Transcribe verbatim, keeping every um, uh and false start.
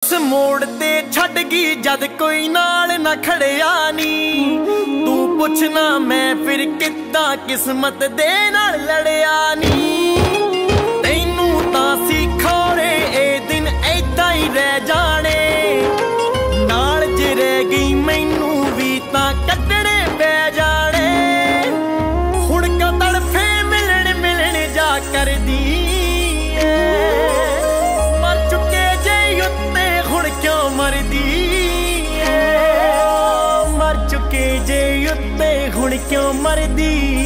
किस मोड़ ते छड़ गई जद कोई नाल ना खड़िया नी। तू पुछना मैं फिर किद्दां किस्मत दे नाल लड़िया नी। तैनू तां सिखौरे ए दिन ऐदां ही रह जाने, नाल जे रह गई मैनू भी तां कड्डणे पै जाने। हुण क्यों तड़फे मिलन मिलन जा करदी मर चुके जे उत्ते हुण क्यों मरदी मर चुके जे उत्ते हुण क्यों मरदी।